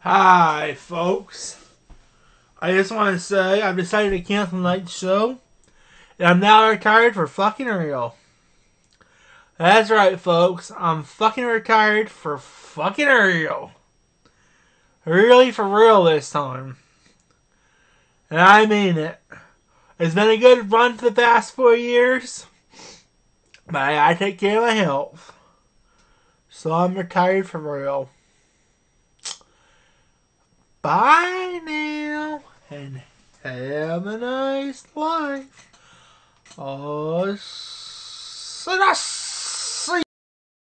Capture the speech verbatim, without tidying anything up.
Hi, folks. I just want to say I've decided to cancel tonight's show, and I'm now retired for fucking real. That's right, folks. I'm fucking retired for fucking real. Really for real this time. And I mean it. It's been a good run for the past four years, but I gotta take care of my health. So I'm retired for real. Bye now, and have a nice life. Oh,